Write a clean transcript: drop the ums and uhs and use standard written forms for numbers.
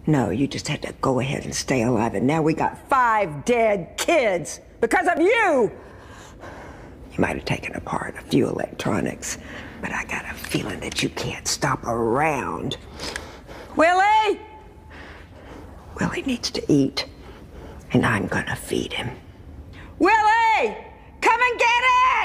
No, you just had to go ahead and stay alive, and now we got 5 dead kids because of you! You might have taken apart a few electronics, but I got a feeling that you can't stop around. Willie! Willie needs to eat, and I'm gonna feed him. Willie! Come and get him!